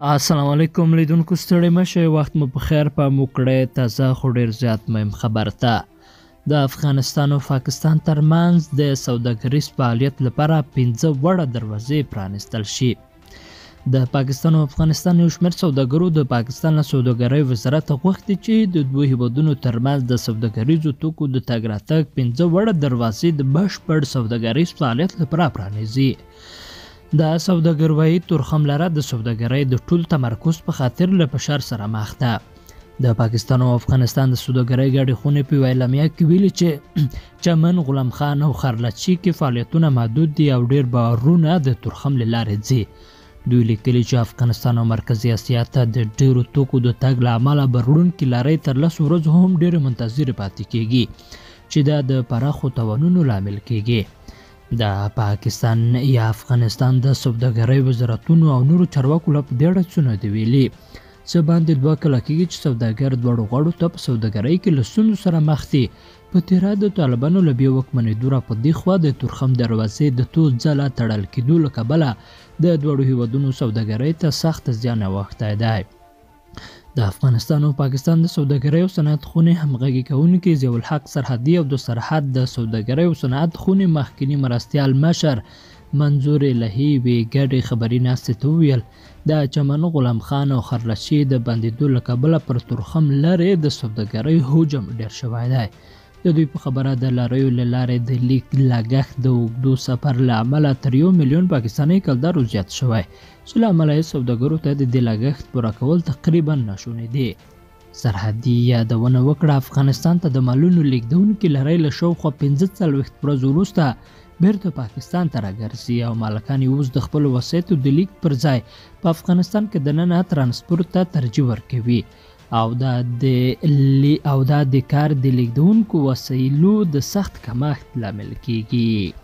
السلام علیکم لیدونکو، ستړي مشه، وخت مو په خیر. په موکړه تازه خو ډیر زیات مهم خبر ته د افغانستان او پاکستان ترمنځ د سوداګریز فعالیت لپاره 15 وړه دروازې پرانستل شي. د پاکستان او افغانستان یو شمېر سوداګرو د پاکستان له سوداګرۍ وزارت غوښتي چې د دوه هیوادونو ترمنځ د سوداګریزو توکو د تګ راتګ 15 وړه دروازې د بشپړ سوداګریز فعالیت لپاره پرانیزي. د سوداګروۍ تورخم لره د سوداګرۍ د ټول تمرکز په خاطر له فشار سره مخ ده. د پاکستان او افغانستان د سوداګرۍ ګډې خونې په اعلامیه کې ویلي چې چمن، غلام خان او خرلچي کې فعالیتونه محدود دي او ډیر بارونه د تورخم له لارې ځي. دوی لیکلي چې افغانستان او مرکزي اسیا ته د ډیرو توکو د تګ له امله بروړونکې لارې تر 10 ورځو هم ډیرې منتظرې پاتې کیږي چې دا د پراخو توانونو لامل کیږي. د پاکستان یا افغانستان د سوداګرۍ وزارتونو او نورو چارواکو له دې ډڅونه دی ویلي څه باندې 2 کاله کېږي چې سوداګر دواړو غاړو ته په سوداګرۍ کې له ستونزو سره مخ دي. په تېره د طالبانو له بیا واکمنېدو را په دې خوا د تورخم دروازې د څو ځله تړل کېدو له کبله د دواړو هیوادونو سوداګرۍ ته سخت زیان اوښتی دی. د افغانستان او پاکستان د سوداګرۍ او صنعت خونې همغږي کوونکي ضیاء الحق سرحدي او د سرحد د سوداګرۍ او صنعت خونې مخکني مرستیال مشر منظور الهي وی ګډې خبري ناستې ته وویل د چمن، غلام خان او خرلچي د بندېدو له کبله پر تورخم لارې د سوداګرۍ حجم ډېر شوی دی. د دوی په خبره د لاریو له لارې د لیک لګښت د اوږدو سفر له امله تر 1 میلیون پاکستاني کلدارو زیات شوی چې له امله یې سوداګرو ته د دې لګښت پوره کول تقریبا ناشونی دی. سرحدي یادونه وکړه افغانستان ته د مالونو لیږدونکي لړۍ له شاوخوا 45 ورځو وروسته بیرته پاکستان ته راګرځي او مالکان یې اوس د خپلو وسایطو د لیږد پر ځای په افغانستان کې دننه ترانسپورت ته ترجیح ورکوي او دا د کار د لیږدونکو وسایلو د سخت کمښت لامل کیږي.